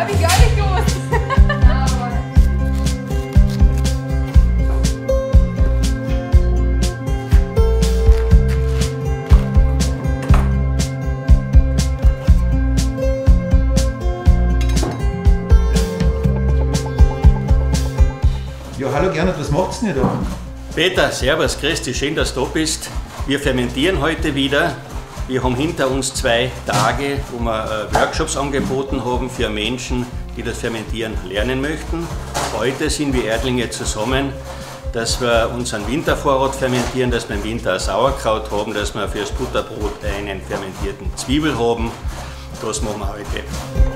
Habe ich gar nicht gewusst. Ja, hallo Gernot, was macht's denn da? Peter, servus, grüß dich, schön, dass du da bist. Wir fermentieren heute wieder. Wir haben hinter uns 2 Tage, wo wir Workshops angeboten haben für Menschen, die das Fermentieren lernen möchten. Heute sind wir Erdlinge zusammen, dass wir unseren Wintervorrat fermentieren, dass wir im Winter ein Sauerkraut haben, dass wir fürs Butterbrot einen fermentierten Zwiebel haben. Das machen wir heute.